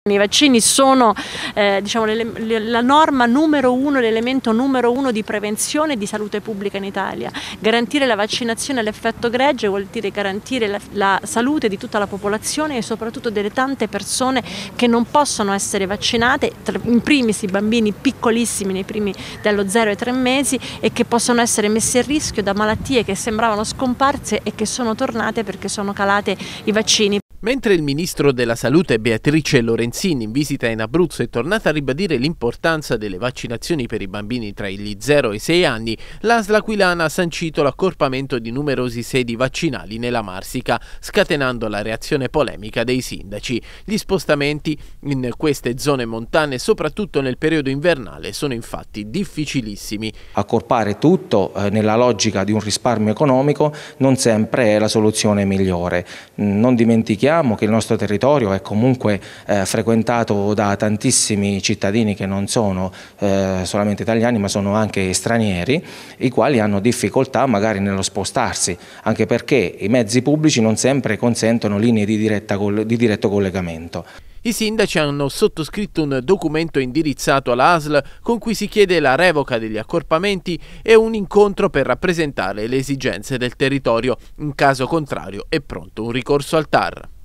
I vaccini sono diciamo, la norma numero uno, l'elemento numero uno di prevenzione e di salute pubblica in Italia. Garantire la vaccinazione all'effetto gregge vuol dire garantire la salute di tutta la popolazione e soprattutto delle tante persone che non possono essere vaccinate, in primis i bambini piccolissimi nei primi dallo 0 ai 3 mesi e che possono essere messi a rischio da malattie che sembravano scomparse e che sono tornate perché sono calate i vaccini. Mentre il ministro della Salute Beatrice Lorenzin in visita in Abruzzo è tornata a ribadire l'importanza delle vaccinazioni per i bambini tra gli 0 e i 6 anni, l'ASL aquilana ha sancito l'accorpamento di numerosi sedi vaccinali nella Marsica, scatenando la reazione polemica dei sindaci. Gli spostamenti in queste zone montane, soprattutto nel periodo invernale, sono infatti difficilissimi. Accorpare tutto nella logica di un risparmio economico non sempre è la soluzione migliore. Non dimentichiamo che il nostro territorio è comunque frequentato da tantissimi cittadini che non sono solamente italiani ma sono anche stranieri, i quali hanno difficoltà magari nello spostarsi, anche perché i mezzi pubblici non sempre consentono linee di diretto collegamento. I sindaci hanno sottoscritto un documento indirizzato alla ASL con cui si chiede la revoca degli accorpamenti e un incontro per rappresentare le esigenze del territorio. In caso contrario è pronto un ricorso al TAR.